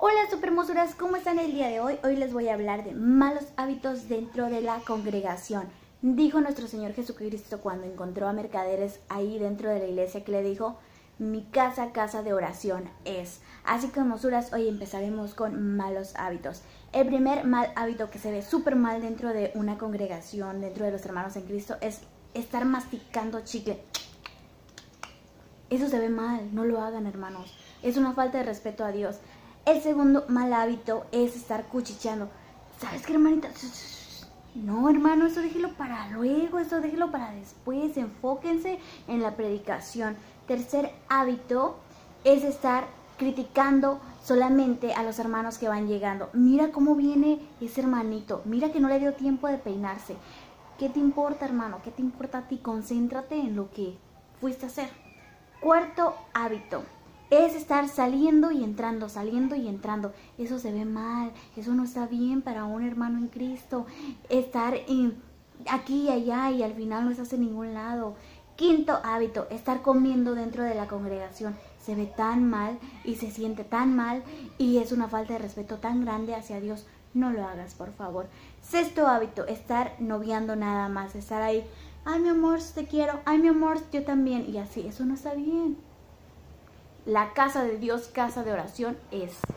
Hola super hermosuras, ¿cómo están el día de hoy? Hoy les voy a hablar de malos hábitos dentro de la congregación. Dijo nuestro Señor Jesucristo cuando encontró a mercaderes ahí dentro de la iglesia, que le dijo: mi casa, casa de oración es. Así que hermosuras, hoy empezaremos con malos hábitos. El primer mal hábito que se ve súper mal dentro de una congregación, dentro de los hermanos en Cristo, es estar masticando chicle. Eso se ve mal, no lo hagan, hermanos. Es una falta de respeto a Dios. El segundo mal hábito es estar cuchicheando. ¿Sabes qué, hermanita? No, hermano, eso déjelo para luego, eso déjelo para después. Enfóquense en la predicación. Tercer hábito es estar criticando solamente a los hermanos que van llegando. Mira cómo viene ese hermanito. Mira que no le dio tiempo de peinarse. ¿Qué te importa, hermano? ¿Qué te importa a ti? Concéntrate en lo que fuiste a hacer. Cuarto hábito es estar saliendo y entrando, saliendo y entrando. Eso se ve mal, eso no está bien para un hermano en Cristo. Estar aquí y allá y al final no estás en ningún lado. Quinto hábito, estar comiendo dentro de la congregación. Se ve tan mal y se siente tan mal y es una falta de respeto tan grande hacia Dios. No lo hagas, por favor. Sexto hábito, estar noviando nada más, estar ahí. Ay, mi amor, te quiero. Ay, mi amor, yo también. Y así, eso no está bien. La casa de Dios, casa de oración es.